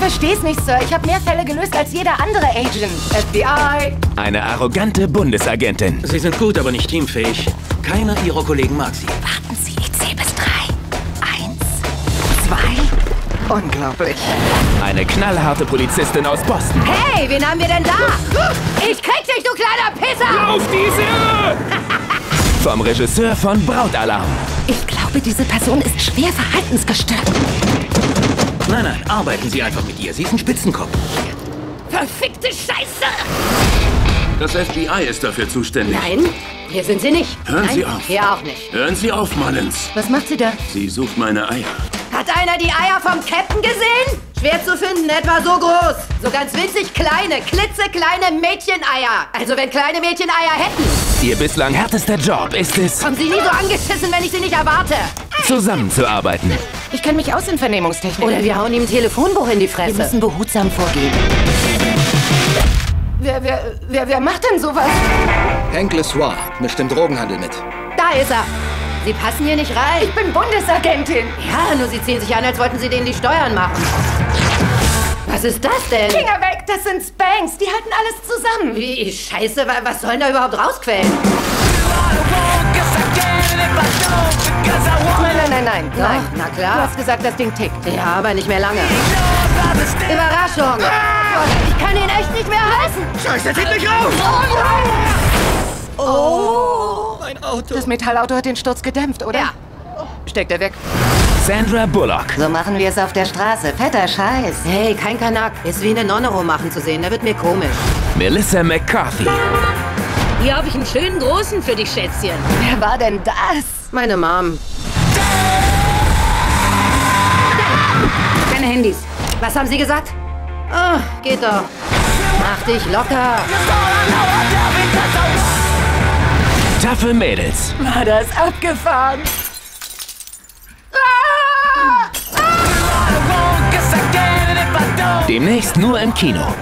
versteh's nicht, Sir. Ich habe mehr Fälle gelöst als jeder andere Agent. FBI. Eine arrogante Bundesagentin. Sie sind gut, aber nicht teamfähig. Keiner Ihrer Kollegen mag Sie. Warten Sie, ich zähle bis 3. 1, 2. Unglaublich. Eine knallharte Polizistin aus Boston. Hey, wen haben wir denn da? Ich krieg dich, du kleiner Pisser! Auf diese Irre! Vom Regisseur von Brautalarm. Ich glaube, diese Person ist schwer verhaltensgestört. Nein, nein, arbeiten Sie einfach mit ihr. Sie ist ein Spitzenkopf. Verfickte Scheiße! Das FBI ist dafür zuständig. Nein, hier sind sie nicht. Hören Nein, Sie auf. Hier auch nicht. Hören Sie auf, Mullins. Was macht sie da? Sie sucht meine Eier. Hat einer die Eier vom Captain gesehen? Schwer zu finden, etwa so groß. So ganz winzig kleine, klitzekleine Mädcheneier. Also wenn kleine Mädchen Eier hätten. Ihr bislang härtester Job ist es, Kommen Sie nie so angeschissen, wenn ich Sie nicht erwarte. zusammenzuarbeiten. Ich kenne mich aus in Vernehmungstechnik. Oder wir hauen ihm ein Telefonbuch in die Fresse. Wir müssen behutsam vorgehen. Wer macht denn sowas? Hank LeSoir mischt im Drogenhandel mit. Da ist er. Sie passen hier nicht rein. Ich bin Bundesagentin. Ja, nur Sie ziehen sich an, als wollten Sie denen die Steuern machen. Was ist das denn? Finger weg, das sind Spanks. Die halten alles zusammen. Wie scheiße, was soll denn da überhaupt rausquellen? Nein. Nein, na klar. Du hast gesagt, das Ding tickt. Ja, aber nicht mehr lange. Überraschung. Ich kann ihn echt nicht mehr halten. Scheiße, zieht mich raus! Oh. Mein Auto. Das Metallauto hat den Sturz gedämpft, oder? Ja. Steckt er weg. Sandra Bullock. So machen wir es auf der Straße. Fetter Scheiß. Hey, kein Kanak. Ist wie eine Nonne rummachen zu sehen. Da wird mir komisch. Melissa McCarthy. Hier habe ich einen schönen großen für dich, Schätzchen. Wer war denn das? Meine Mom. Keine Handys. Was haben Sie gesagt? Oh, geht doch. Mach dich locker. Taffe Mädels. War das abgefahren? Demnächst nur im Kino.